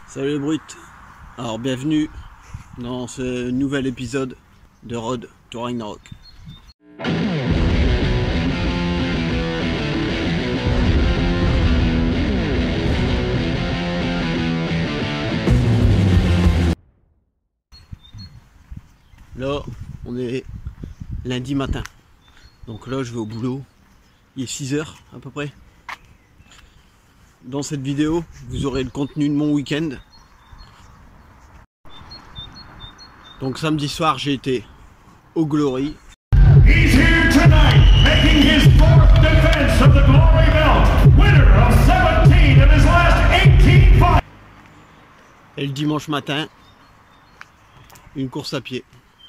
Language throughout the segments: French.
Salut les brutes. Alors bienvenue dans ce nouvel épisode de Road to Ragnarok. Là on est lundi matin. Donc là je vais au boulot. Il est 6 h à peu près. Dans cette vidéo, vous aurez le contenu de mon week-end. Donc samedi soir, j'ai été au Glory. He's here tonight, making his fourth defense of the Glory Belt, winner of 17 of his last 18 fights. Et le dimanche matin, une course à pied.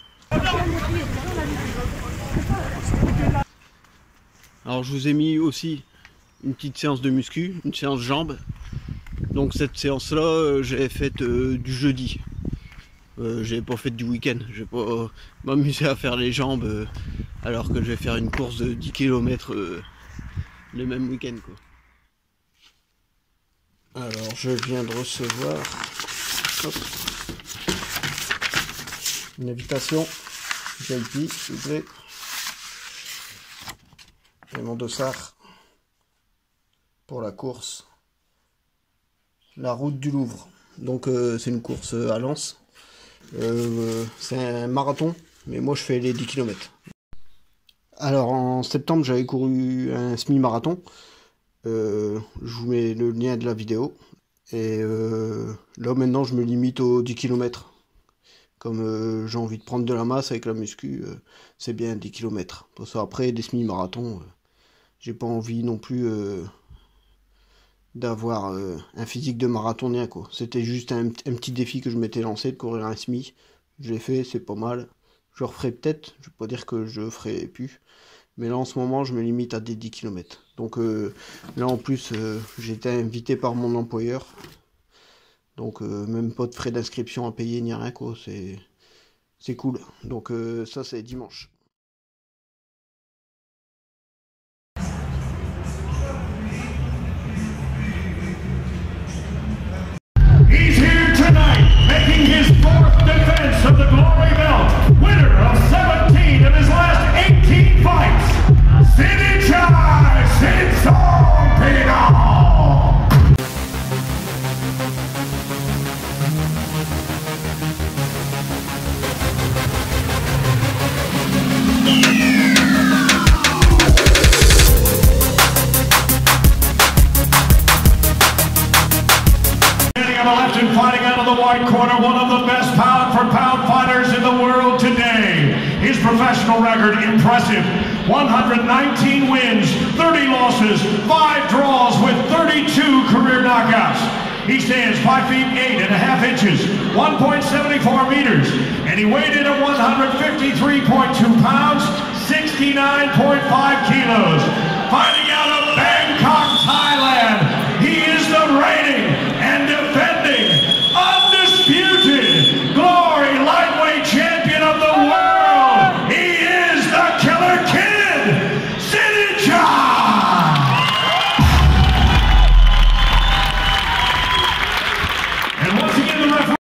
Alors je vous ai mis aussi une petite séance de muscu, une séance jambes. Donc cette séance là j'ai faite du jeudi. J'ai pas fait du week-end, je vais pas m'amuser à faire les jambes alors que je vais faire une course de 10 km le même week-end quoi. Alors je viens de recevoir une invitation VIP s'il vous plaît. Et mon dossard pour la course la route du Louvre. Donc c'est une course à Lens. C'est un marathon, mais moi je fais les 10 km. Alors en septembre j'avais couru un semi-marathon. Je vous mets le lien de la vidéo. Et là maintenant je me limite aux 10 km. Comme j'ai envie de prendre de la masse avec la muscu, c'est bien 10 km. Pour ça après des semi-marathons, j'ai pas envie non plus d'avoir un physique de marathonien quoi. C'était juste un petit défi que je m'étais lancé de courir un semi. Je l'ai fait, c'est pas mal. Je le referai peut-être, je vais pas dire que je ferai plus. Mais là en ce moment je me limite à des 10 km. Donc là en plus j'ai été invité par mon employeur. Donc même pas de frais d'inscription à payer ni rien quoi. C'est cool. Donc ça c'est dimanche. He's here tonight, making his fourth defense of the Glory Belt, winner of 17 of his last 18 fights, Sinichai Sinsompino. On the left and fighting out of the white corner, one of the best pound-for-pound fighters in the world today. His professional record, impressive. 119 wins, 30 losses, 5 draws with 32 career knockouts. He stands 5 feet 8.5 inches, 1.74 meters, and he weighed in at 153.2 pounds, 69.5 kilos. Fighting out of Bangkok, Thailand, he is the reigning and defending, undisputed Glory Lightweight Champion of the world. He is the Killer Kid, Sinichai. And once again, the referee.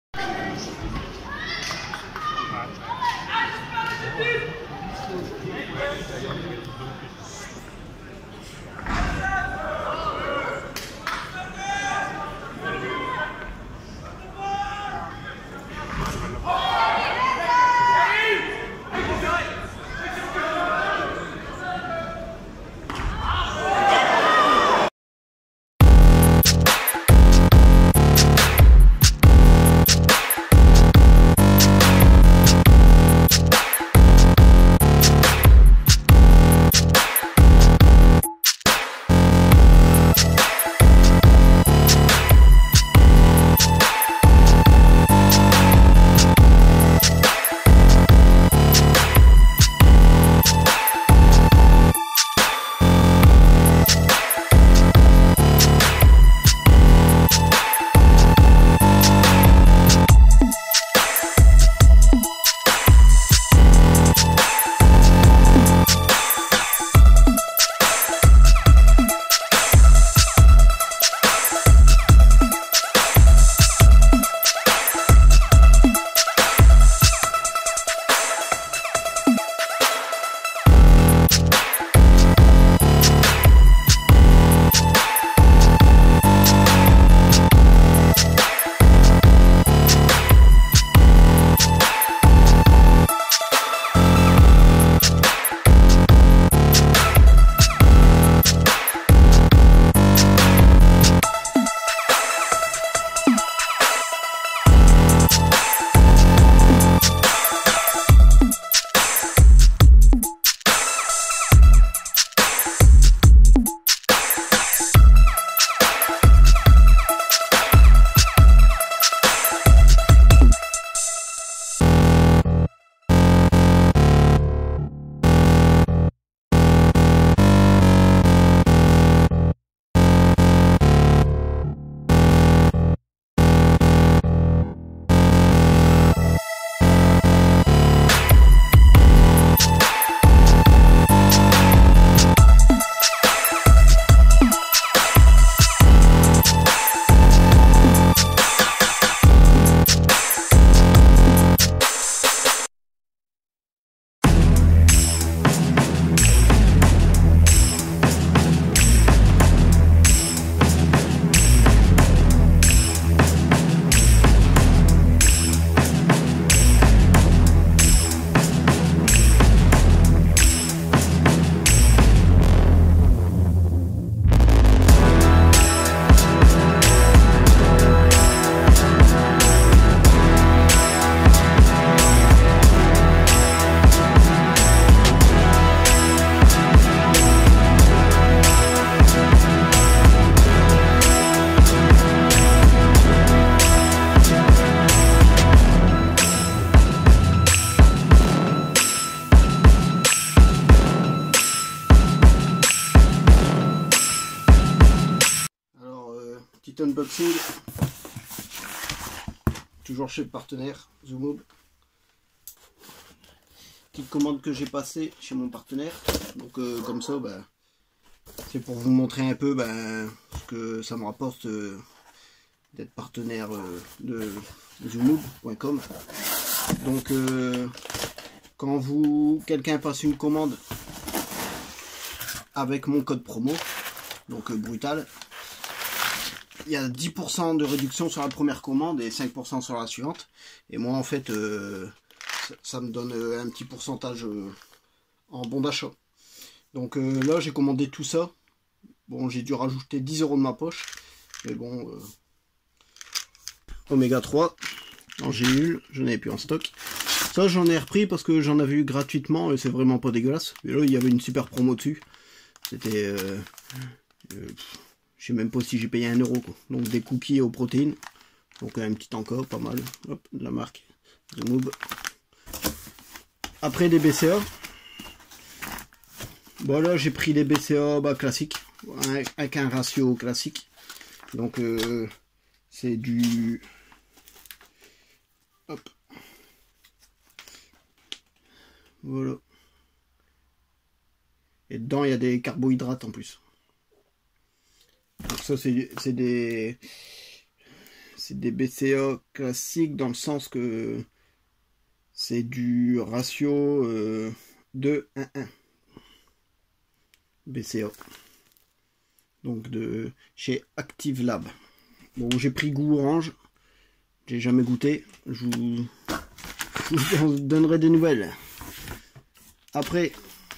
unboxing. Toujours chez le partenaire Zoomub. Petite commande que j'ai passée chez mon partenaire. Donc comme ça, bah, c'est pour vous montrer un peu ce que ça me rapporte d'être partenaire de zoomub.com. Donc quand quelqu'un passe une commande avec mon code promo, donc brutal, il y a 10% de réduction sur la première commande et 5% sur la suivante. Et moi en fait ça me donne un petit pourcentage en bon d'achat. Donc là j'ai commandé tout ça. Bon, j'ai dû rajouter 10 € de ma poche, mais bon, Oméga 3 en gélule, je n'avais plus en stock. Ça j'en ai repris parce que j'en avais eu gratuitement et c'est vraiment pas dégueulasse. Et là il y avait une super promo dessus. C'était je sais même pas si j'ai payé 1 € quoi. Donc des cookies aux protéines, donc un petit encas, pas mal. Hop, de la marque Zoomub. Après des BCA. Bon là j'ai pris des BCA classiques, avec un ratio classique. Donc c'est du... Hop. Voilà. Et dedans il y a des carbohydrates en plus. Donc ça c'est des BCA classiques dans le sens que c'est du ratio 2-1-1 BCA. Donc de chez Active Lab. Bon, j'ai pris goût orange. J'ai jamais goûté. Je vous donnerai des nouvelles. Après,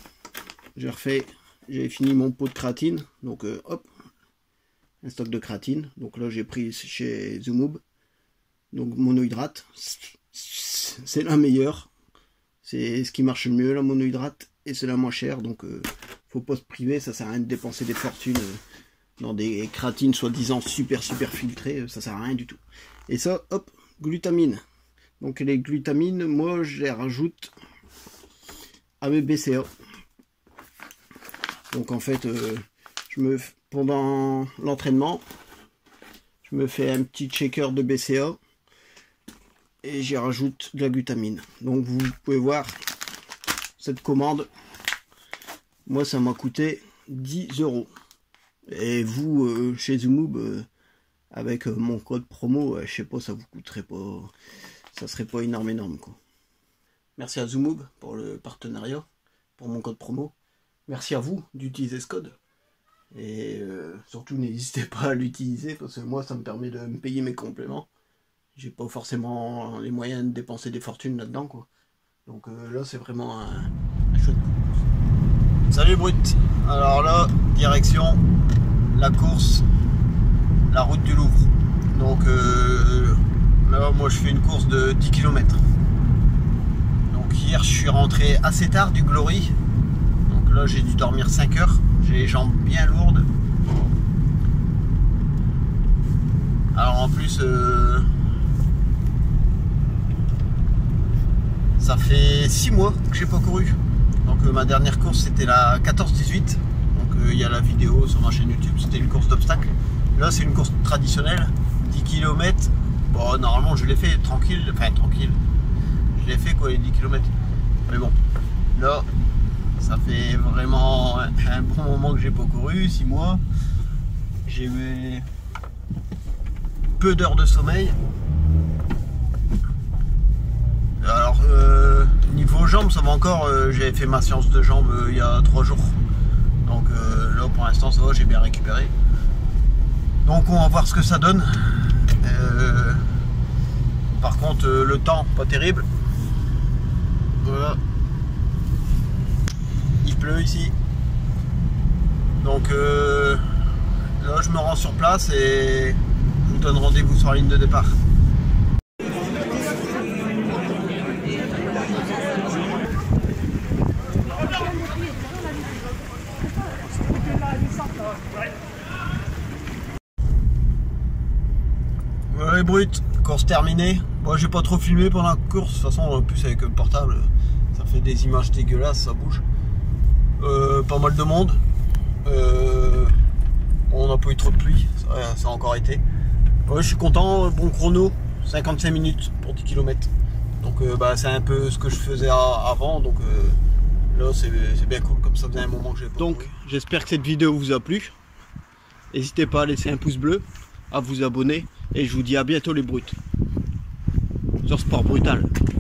j'ai fini mon pot de créatine. Donc hop, un stock de créatine. Donc là j'ai pris chez Zoomub. Donc monohydrate. C'est la meilleure. C'est ce qui marche le mieux, la monohydrate. Et c'est la moins chère. Donc faut pas se priver. Ça sert à rien de dépenser des fortunes dans des créatines soi-disant super filtrées. Ça sert à rien du tout. Et ça, hop, glutamine. Donc les glutamines, moi je les rajoute à mes BCA. Donc en fait, pendant l'entraînement, je me fais un petit shaker de BCA et j'y rajoute de la glutamine. Donc vous pouvez voir cette commande, moi ça m'a coûté 10 €. Et vous chez Zoomub avec mon code promo, je sais pas, ça vous coûterait pas, ça serait pas énorme quoi. Merci à Zoomub pour le partenariat, pour mon code promo. Merci à vous d'utiliser ce code. Et surtout n'hésitez pas à l'utiliser parce que moi ça me permet de me payer mes compléments. J'ai pas forcément les moyens de dépenser des fortunes là-dedans quoi. Donc là c'est vraiment un chouette coup. Salut Brut. Alors là, direction la course, la route du Louvre. Donc là moi je fais une course de 10 km. Donc hier je suis rentré assez tard du Glory. Donc là j'ai dû dormir 5 heures. J'ai les jambes bien lourdes. Alors en plus ça fait 6 mois que j'ai pas couru. Donc ma dernière course c'était la 14-18. Donc il y a la vidéo sur ma chaîne YouTube, c'était une course d'obstacles. Là c'est une course traditionnelle, 10 km. Bon normalement je l'ai fait tranquille, enfin tranquille. Je l'ai fait quoi les 10 km. Mais bon, là ça fait vraiment un bon moment que j'ai pas couru, 6 mois. J'ai eu peu d'heures de sommeil. Alors niveau jambes ça va encore, j'avais fait ma séance de jambes il y a 3 jours. Donc là pour l'instant ça va, j'ai bien récupéré. Donc on va voir ce que ça donne. Par contre le temps pas terrible. Voilà. Il pleut ici. Donc là je me rends sur place et je vous donne rendez-vous sur la ligne de départ. Ouais Brut, course terminée. Moi j'ai pas trop filmé pendant la course, de toute façon en plus avec le portable ça fait des images dégueulasses, ça bouge. Pas mal de monde. On n'a pas eu trop de pluie, ça a encore été. Ouais, je suis content, bon chrono, 55 minutes pour 10 km. Donc bah, c'est un peu ce que je faisais avant, donc là c'est bien cool, comme ça faisait un moment que j'ai pas. Donc j'espère que cette vidéo vous a plu. N'hésitez pas à laisser un pouce bleu, à vous abonner, et je vous dis à bientôt les brutes sur Sport Brutal.